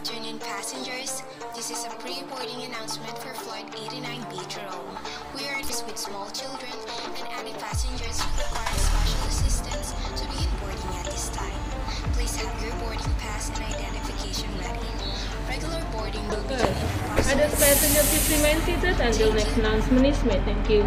afternoon, passengers. This is a pre-boarding announcement for Flight 89B to Rome. We are with small children and any passengers who require special assistance to begin boarding at this time. Please have your boarding pass and identification ready. Regular boarding will begin in Ada approximately passenger please remain seated until next announcement is made. Thank you.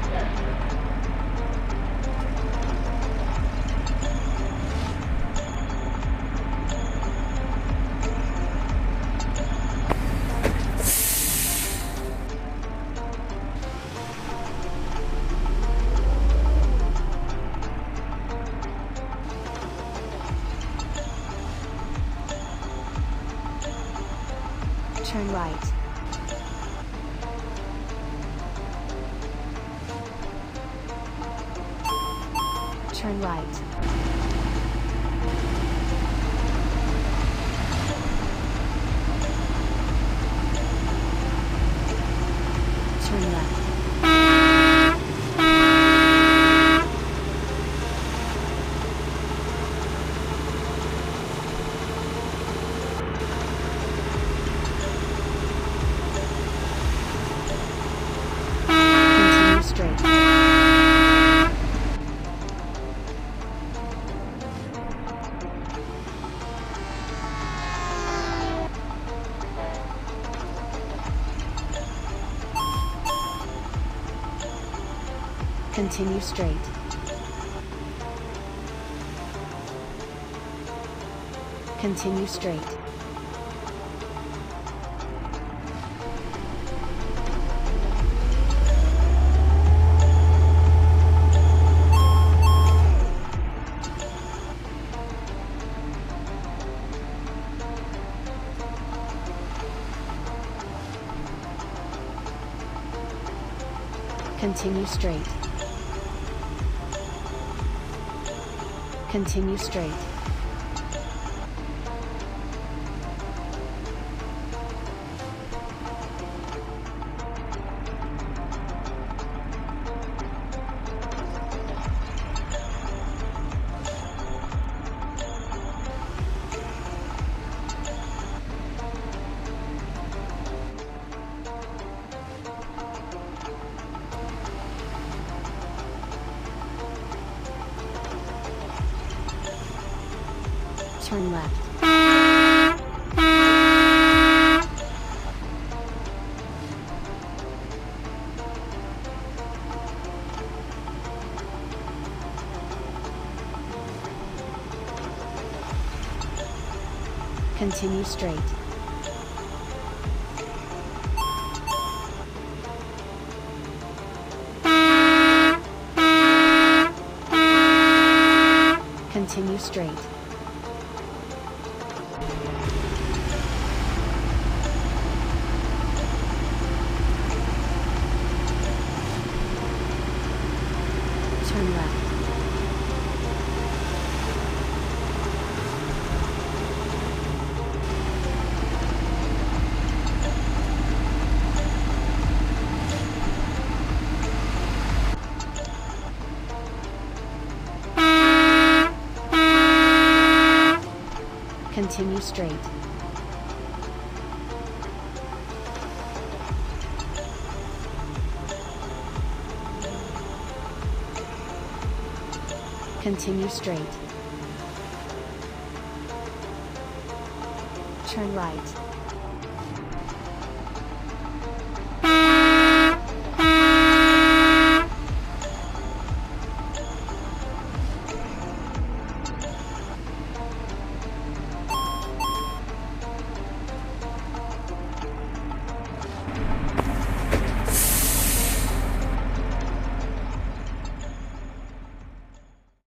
Turn right. Turn right. Turn left. Continue straight. Continue straight. Continue straight. Continue straight. Continue straight. Turn left. Continue straight. Continue straight. Turn left. Continue straight. Continue straight. Turn right.